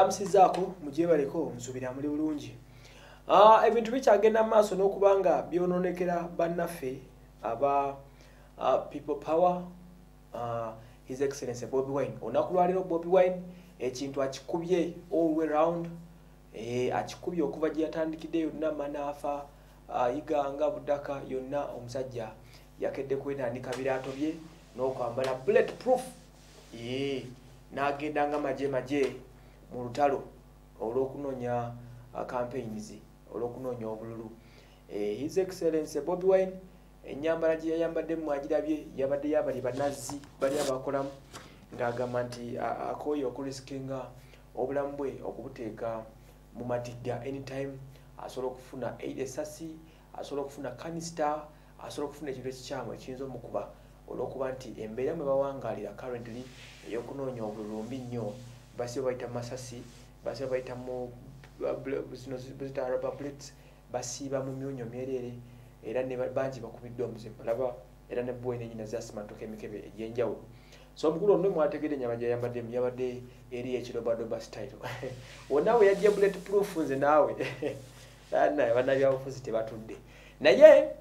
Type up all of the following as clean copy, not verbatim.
mbamsizaako mugyebaleko nsubira muli bulungi. Ebintu bikyagenda maaso n'okubanga byononekera bannaffe aba People Power, His Excellency Bobi Wine. Olunaku lwaleero Bobi Wine ekintu akikubye all way round, akikubye okuva gye yatandikidde yonna manaafa, iganga budaka yonna omusajja yakedde kwetandika biraato bye n'okwambala bulletproof, n'agenda nga maje mu lutalo olw'okunoonya campaigns, olw'okunoonya obululu. His Excellency Bobi Wine ennyambala gye yayambadde mwagirabye yabadde yabali banazzi bali abakolamu ng'agamba nti akooye okurisikinga obulamu bwe okubuteeka mu matigga anytime asobola okufuna esasi, asobola okufuna kanisita, asobola okufuna ekintu ekikyamu ekiyinza omukuba olw'okuba nti embeera mwe bawangaalira currently ey'okunoonya obululu mbi nnyo. Basiba bayita masasi, basiba bayita mu zino rubber bullets, basiiba mu myonyo myereere, era ne bangi bakubiddwa omuzimu. Laba era ne boy n'ennyina zasimatoka emikebe egy'enjawulo. So omukulu ono mwategedde ennyama gye yabadde eri ekirobadoba style. Wonna we yajja bulletproof nze naawe bannabyabufuzi tebatudde. Naye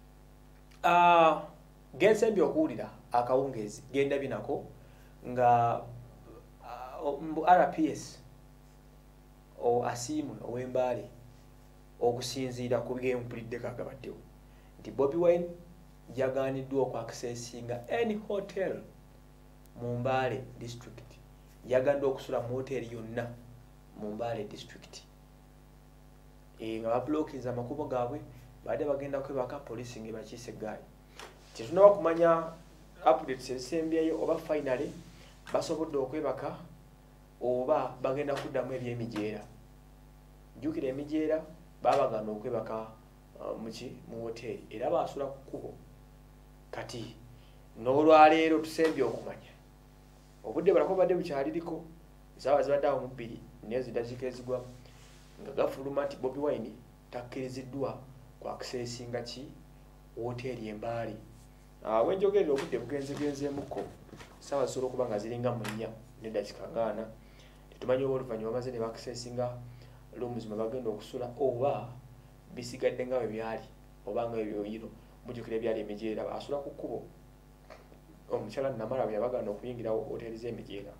gensembye okuwulira akawungeezi genda binako nga mbu RPS asiimwe ow'Embaale okusinziira ku byempulidde kagabaddewo nti Bobi Wine yagaaniddwa okwakisesinga any hotel mu Mbaale district, yagaaniddwa okusula mu hoteri yonna mu Mbaale district, nga babulookinze amakubo gaabwe baadde bagenda kwebaka poliisi ng'ebakiise eggaali. Tetunaba kumanya updates ezisembyeyo oba finally basobodde okwebaka oba bagenda kuddamu eby'emijeera. Jjukira emijeera babagana okwebaka mu hoteri era baasula ku kkubo. Kati n'olwaleero tusembye okumanya obudde balako badde bukyaliriko esaawa zibadde awo mu 2 n'eziddakiika ezigwamu nga gafuluma nti Bobi Wine takkiriziddwa kwakisesinga ki hoteri Embaale. Wenjogerera obudde bugenzeemukko essaawa zisobola okuba nga ziringa mu 4 n'eddakiika 40. Tetumanyi oba oluvannyuma bamaze ne bakisesinga rooms mwe bagenda okusula oba bisigadde nga bwe byali oba nga ebyoyiro. Mujjukira ebyali emijeera asula ku kkubo. Omukyala Namala bwe yabagana okuyingira hoteri z'emijeera.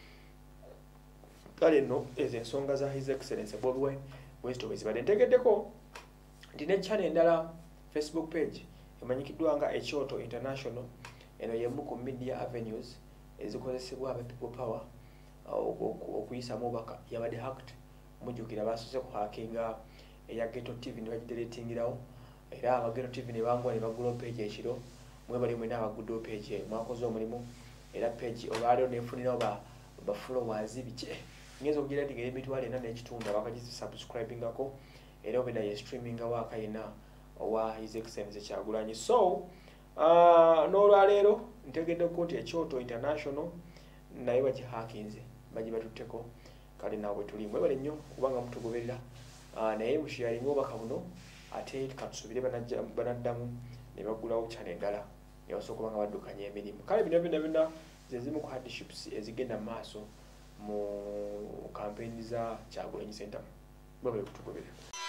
Kale nno ezo ensonga za His Excellency Bobi Wine bwezito bwe zibadde. Ntegeddeko nti ne channel endala Facebook page emanyikiddwa nga Ekyoto International. Eno y'emu ku media avenues ezikozesebwa aba People Power okuyisa mubaka yabadde hacked. Mujjukira baasose ku hackinga eya Ghetto TV ne bagideletingirawo, era aba Ghetto TV ne bangwa ne bagula page ekiro. Mwe bali mwena abaguddo page mwakoze omulimu, era page olwaliro nefunirawo ba followers bike ngezo okugiratinga emitwalo 4 n'ekitundu abakagisi subscribingako, era obeda ye streaminga waaka yena owa His Excellency Kyagulanyi. So n'olwaleero ntegedde ko nti Ekyoto International naye bakihackinze bagibatutteko. Kale naawe tuli mwebale nnyo kubanga mutugoberera, naye musharinga obubaka buno ate katusubire banaddamu ne bagulawo channel endala ne basooka okuba nga baddukanya emirimu. Kale bino byonna ze zimu ku hardships ezigenda mu maaso mu campaign za Kyagulanyi Center. Mwebale kutugoberera.